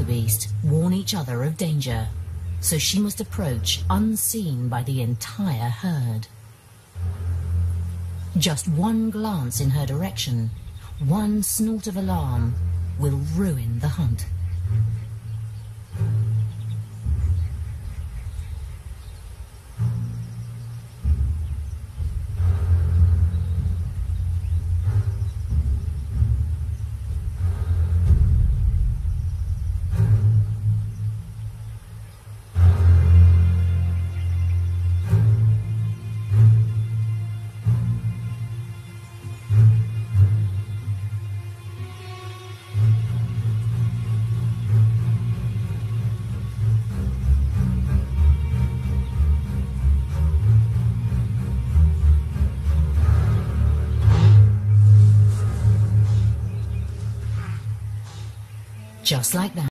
wildebeest warn each other of danger, so she must approach unseen by the entire herd. Just one glance in her direction, one snort of alarm, will ruin the hunt. Just like that.